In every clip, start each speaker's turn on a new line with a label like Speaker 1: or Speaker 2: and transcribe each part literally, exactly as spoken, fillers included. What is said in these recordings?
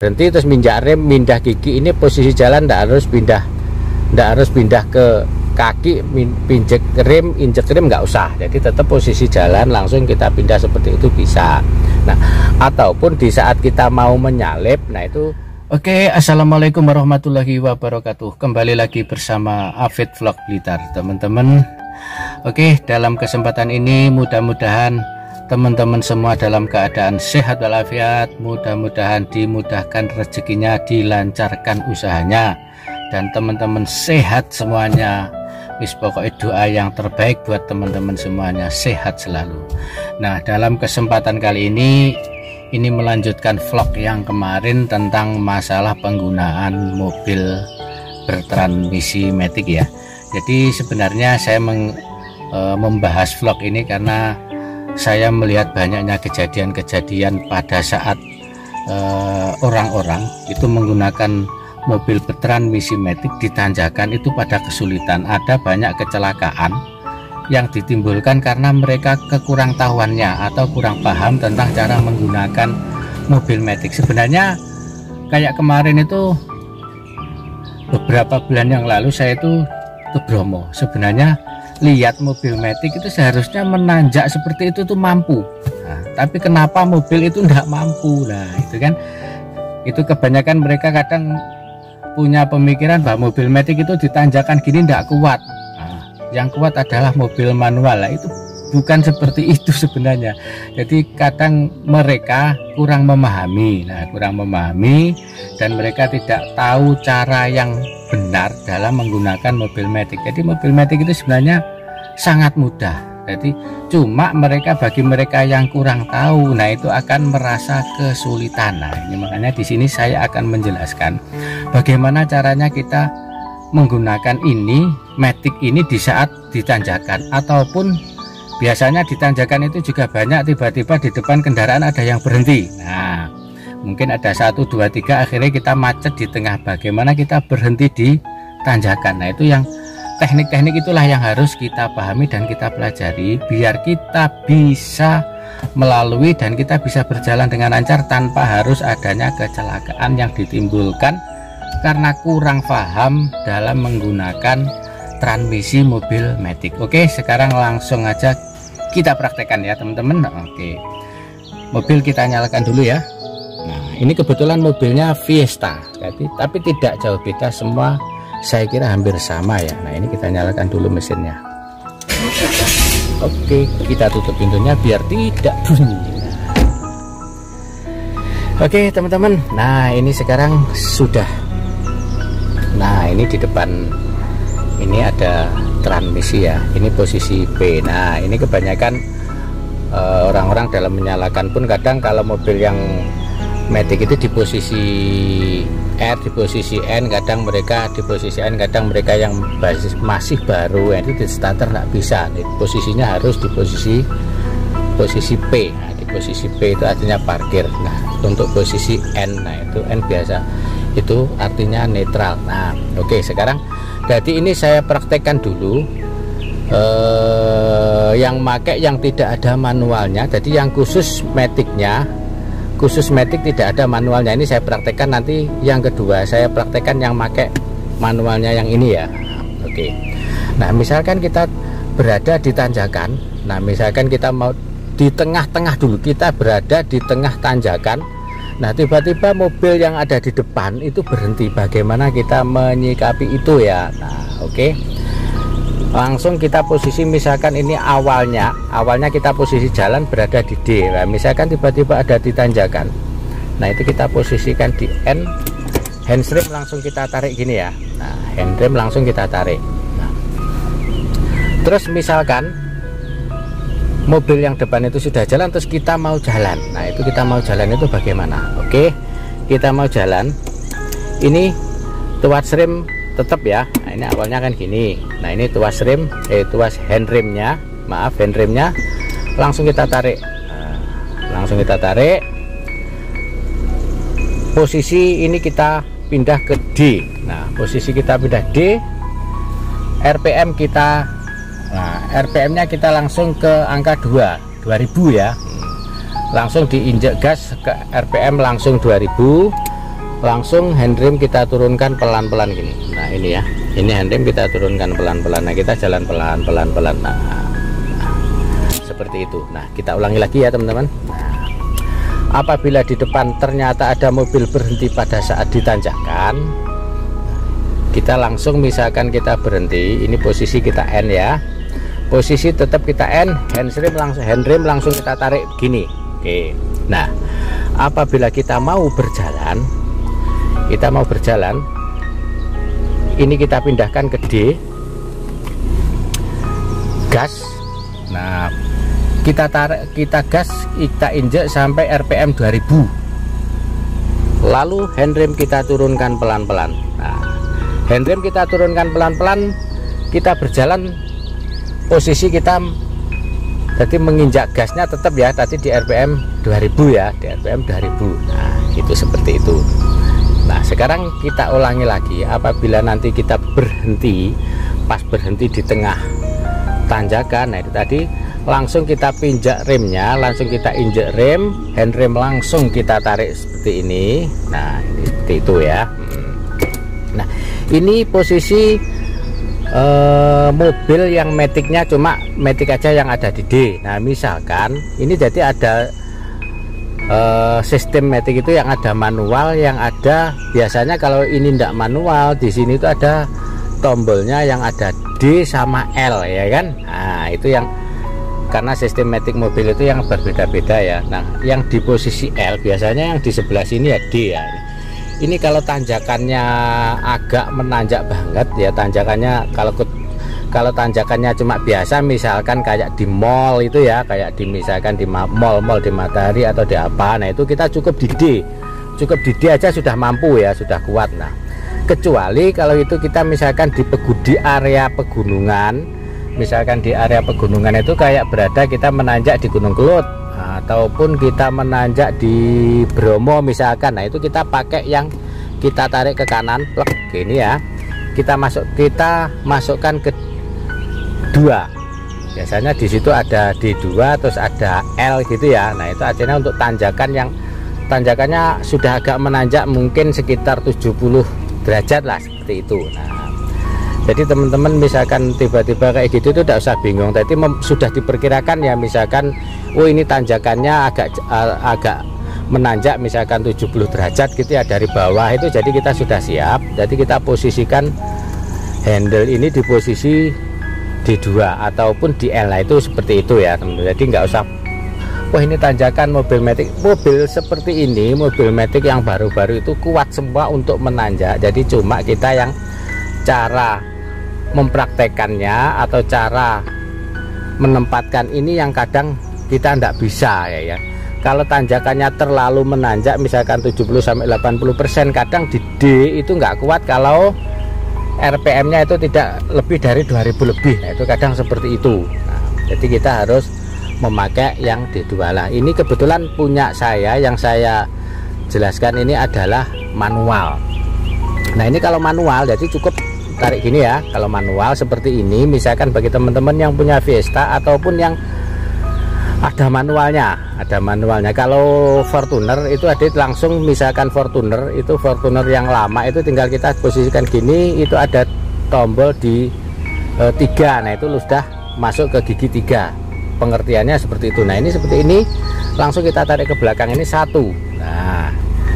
Speaker 1: berhenti terus minjak rem, pindah gigi. Ini posisi jalan tidak harus pindah, tidak harus pindah ke kaki, pinjek rem, injek rem nggak usah. Jadi tetap posisi jalan langsung kita pindah seperti itu bisa. Nah, ataupun di saat kita mau menyalip, nah itu. Oke, assalamualaikum warahmatullahi wabarakatuh. Kembali lagi bersama Afid Vlog Blitar, teman-teman. Oke, dalam kesempatan ini mudah-mudahan teman-teman semua dalam keadaan sehat walafiat, mudah-mudahan dimudahkan rezekinya, dilancarkan usahanya, dan teman-teman sehat semuanya. Wis pokoknya doa yang terbaik buat teman-teman semuanya, sehat selalu. Nah, dalam kesempatan kali ini ini melanjutkan vlog yang kemarin tentang masalah penggunaan mobil bertransmisi matic ya. Jadi sebenarnya saya meng, e, membahas vlog ini karena saya melihat banyaknya kejadian-kejadian pada saat orang-orang e, itu menggunakan mobil bertransmisi matic di tanjakan itu pada kesulitan. Ada banyak kecelakaan yang ditimbulkan karena mereka kekurangtahuannya atau kurang paham tentang cara menggunakan mobil matic. Sebenarnya kayak kemarin itu beberapa bulan yang lalu saya itu ke Bromo. Sebenarnya lihat mobil matic itu seharusnya menanjak seperti itu tuh mampu. Nah, tapi kenapa mobil itu tidak mampu? Nah, itu kan itu kebanyakan mereka kadang punya pemikiran bahwa mobil matic itu ditanjakan gini tidak kuat. Nah, yang kuat adalah mobil manual. Nah, itu bukan seperti itu sebenarnya. Jadi kadang mereka kurang memahami. Nah, kurang memahami dan mereka tidak tahu cara yang benar dalam menggunakan mobil matic. Jadi mobil matic itu sebenarnya sangat mudah. Jadi cuma mereka bagi mereka yang kurang tahu, nah itu akan merasa kesulitan. Nah, ini makanya di sini saya akan menjelaskan bagaimana caranya kita menggunakan ini matic ini di saat ditanjakan, ataupun biasanya ditanjakan itu juga banyak tiba-tiba di depan kendaraan ada yang berhenti. Nah, mungkin ada satu dua tiga akhirnya kita macet di tengah. Bagaimana kita berhenti di tanjakan? Nah, itu yang teknik-teknik itulah yang harus kita pahami dan kita pelajari biar kita bisa melalui dan kita bisa berjalan dengan lancar tanpa harus adanya kecelakaan yang ditimbulkan karena kurang paham dalam menggunakan transmisi mobil matic. Oke, sekarang langsung aja kita praktekkan ya teman-teman. Oke, mobil kita nyalakan dulu ya. Nah, ini kebetulan mobilnya Fiesta, jadi tapi tidak jauh beda, semua saya kira hampir sama ya. Nah, ini kita nyalakan dulu mesinnya. Oke, kita tutup pintunya biar tidak bunyi. Oke teman-teman, nah ini sekarang sudah. Nah, ini di depan ini ada transmisi ya, ini posisi B. Nah, ini kebanyakan orang-orang uh, dalam menyalakan pun kadang kalau mobil yang matic itu di posisi R, di posisi N, kadang mereka di posisi N, kadang mereka yang basis, masih baru ya, itu di starter nggak bisa. Nih, posisinya harus di posisi posisi P. Nah, di posisi P itu artinya parkir. Nah, untuk posisi N, nah itu N biasa, itu artinya netral. Nah, oke, sekarang jadi ini saya praktekkan dulu eh, yang pakai yang tidak ada manualnya. Jadi yang khusus maticnya, khusus matic tidak ada manualnya, ini saya praktekkan. Nanti yang kedua saya praktekkan yang pakai manualnya yang ini ya. Oke, nah misalkan kita berada di tanjakan. Nah, misalkan kita mau di tengah-tengah dulu, kita berada di tengah tanjakan. Nah, tiba-tiba mobil yang ada di depan itu berhenti. Bagaimana kita menyikapi itu ya? Nah, oke, langsung kita posisi, misalkan ini awalnya awalnya kita posisi jalan berada di D. Nah, misalkan tiba-tiba ada di tanjakan, nah itu kita posisikan di N, handrem langsung kita tarik gini ya. Nah, handrem langsung kita tarik. Nah, terus misalkan mobil yang depan itu sudah jalan, terus kita mau jalan. Nah, itu kita mau jalan itu bagaimana? Oke, kita mau jalan, ini tuas rem tetap ya. Nah, ini awalnya kan gini. Nah, ini tuas rem, eh tuas handremnya, maaf handremnya langsung kita tarik. Nah, langsung kita tarik. Posisi ini kita pindah ke D. Nah, posisi kita pindah D. R P M kita, nah R P M nya kita langsung ke angka dua ribu ya. Langsung diinjek gas ke R P M langsung dua ribu. langsung handrem kita turunkan pelan-pelan gini. Nah ini ya, ini handrem kita turunkan pelan-pelan. Nah kita jalan pelan-pelan pelan. Nah, nah seperti itu. Nah kita ulangi lagi ya teman-teman. Nah, apabila di depan ternyata ada mobil berhenti pada saat ditanjakan, kita langsung misalkan kita berhenti. Ini posisi kita N ya, posisi tetap kita N, handrem langsung handrem langsung kita tarik gini. Oke. Nah apabila kita mau berjalan, kita mau berjalan ini kita pindahkan ke D, gas. Nah kita tarik, kita gas, kita injek sampai R P M dua ribu, lalu handrem kita turunkan pelan-pelan. Nah handrem kita turunkan pelan-pelan, kita berjalan posisi kita jadi menginjak gasnya tetap ya tadi di R P M dua ribu ya, di R P M dua ribu. Nah itu seperti itu. Nah sekarang kita ulangi lagi. Apabila nanti kita berhenti, pas berhenti di tengah tanjakan, nah itu tadi langsung kita pinjak remnya, langsung kita injek rem, handrem langsung kita tarik seperti ini. Nah ini seperti itu ya. Nah ini posisi eh, mobil yang maticnya cuma matic aja yang ada di D. Nah misalkan ini jadi ada Uh, sistem matic itu yang ada manual, yang ada biasanya kalau ini tidak manual, di sini itu ada tombolnya yang ada D sama L ya kan. Nah itu yang karena sistem matic mobil itu yang berbeda-beda ya. Nah yang di posisi L biasanya yang di sebelah sini ya D ya. Ini kalau tanjakannya agak menanjak banget ya, tanjakannya kalau kalau tanjakannya cuma biasa misalkan kayak di mall itu ya, kayak di misalkan di mall-mall di Matahari atau di apa, nah itu kita cukup di D, cukup di D aja sudah mampu ya, sudah kuat. Nah kecuali kalau itu kita misalkan di pegudi area pegunungan, misalkan di area pegunungan itu kayak berada kita menanjak di Gunung Kelut ataupun kita menanjak di Bromo misalkan, nah itu kita pakai yang kita tarik ke kanan plek gini ya, kita masuk kita masukkan ke dua, biasanya di situ ada D dua terus ada L gitu ya. Nah itu artinya untuk tanjakan yang tanjakannya sudah agak menanjak mungkin sekitar tujuh puluh derajat lah seperti itu. Nah jadi teman-teman misalkan tiba-tiba kayak gitu itu tidak usah bingung, tadi sudah diperkirakan ya, misalkan oh ini tanjakannya agak uh, agak menanjak misalkan tujuh puluh derajat gitu ya dari bawah itu, jadi kita sudah siap. Jadi kita posisikan handle ini di posisi D dua ataupun di L, nah itu seperti itu ya teman-teman. Jadi nggak usah wah ini tanjakan mobil matic, mobil seperti ini mobil matic yang baru-baru itu kuat semua untuk menanjak. Jadi cuma kita yang cara mempraktekannya atau cara menempatkan ini yang kadang kita nggak bisa ya ya. Kalau tanjakannya terlalu menanjak misalkan tujuh puluh sampai delapan puluh persen, kadang di D itu nggak kuat kalau R P M-nya itu tidak lebih dari dua ribu lebih. Nah, itu kadang seperti itu. Nah, jadi kita harus memakai yang D dua lah. Ini kebetulan punya saya, yang saya jelaskan ini adalah manual. Nah, ini kalau manual jadi cukup tarik gini ya. Kalau manual seperti ini, misalkan bagi teman-teman yang punya Fiesta ataupun yang ada manualnya, ada manualnya. Kalau Fortuner itu ada langsung, misalkan Fortuner itu Fortuner yang lama itu tinggal kita posisikan gini, itu ada tombol di e, tiga. Nah itu sudah masuk ke gigi tiga, pengertiannya seperti itu. Nah ini seperti ini, langsung kita tarik ke belakang ini satu. Nah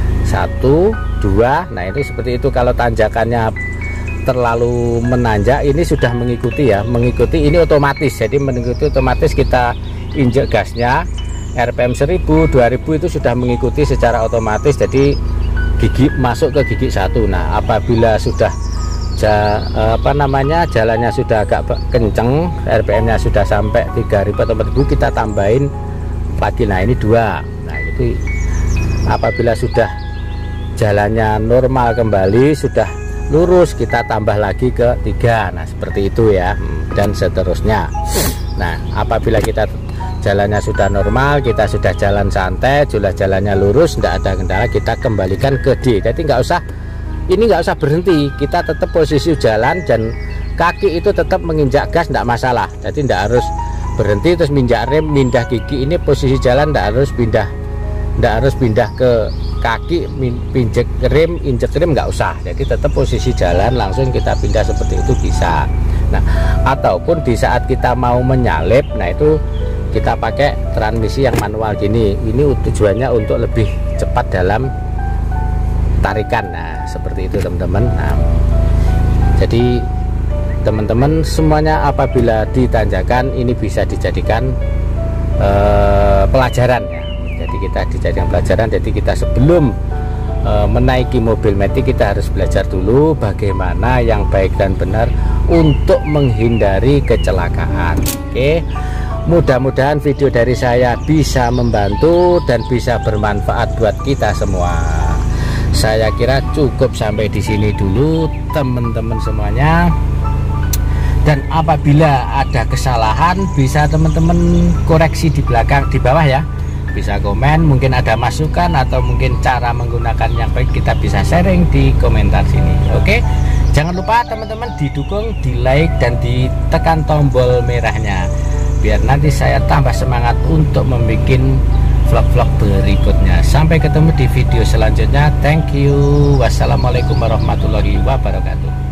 Speaker 1: satu dua. Nah itu seperti itu. Kalau tanjakannya terlalu menanjak ini sudah mengikuti ya, mengikuti ini otomatis. Jadi mengikuti otomatis kita injek gasnya R P M seribu dua ribu itu sudah mengikuti secara otomatis, jadi gigi masuk ke gigi satu. Nah apabila sudah ja, apa namanya jalannya sudah agak kenceng, R P M nya sudah sampai tiga ribu atau empat ribu, kita tambahin lagi. Nah ini dua. Nah itu apabila sudah jalannya normal kembali, sudah lurus, kita tambah lagi ke tiga. Nah seperti itu ya, dan seterusnya. Nah apabila kita jalannya sudah normal, kita sudah jalan santai, sudah jalannya lurus, tidak ada kendala, kita kembalikan ke D. Jadi nggak usah, ini nggak usah berhenti, kita tetap posisi jalan dan kaki itu tetap menginjak gas, tidak masalah. Jadi tidak harus berhenti terus minjak rem, pindah gigi. Ini posisi jalan, tidak harus pindah nggak harus pindah ke kaki, pinjek rem, injek rem, nggak usah. Jadi tetap posisi jalan langsung kita pindah seperti itu bisa. Nah, ataupun di saat kita mau menyalip, nah itu kita pakai transmisi yang manual gini. Ini tujuannya untuk lebih cepat dalam tarikan. Nah, seperti itu teman-teman. Nah, jadi teman-teman semuanya apabila ditanjakan ini bisa dijadikan eh, pelajaran ya. Jadi kita dijadikan pelajaran. Jadi kita sebelum eh, menaiki mobil matic kita harus belajar dulu bagaimana yang baik dan benar untuk menghindari kecelakaan. Oke, mudah-mudahan video dari saya bisa membantu dan bisa bermanfaat buat kita semua. Saya kira cukup sampai di sini dulu teman-teman semuanya. Dan apabila ada kesalahan bisa teman-teman koreksi di belakang, di bawah ya. Bisa komen, mungkin ada masukan atau mungkin cara menggunakan yang baik kita bisa sharing di komentar sini. Oke, jangan lupa teman-teman didukung, di like dan ditekan tombol merahnya biar nanti saya tambah semangat untuk membuat vlog-vlog berikutnya. Sampai ketemu di video selanjutnya. Thank you. Wassalamualaikum warahmatullahi wabarakatuh.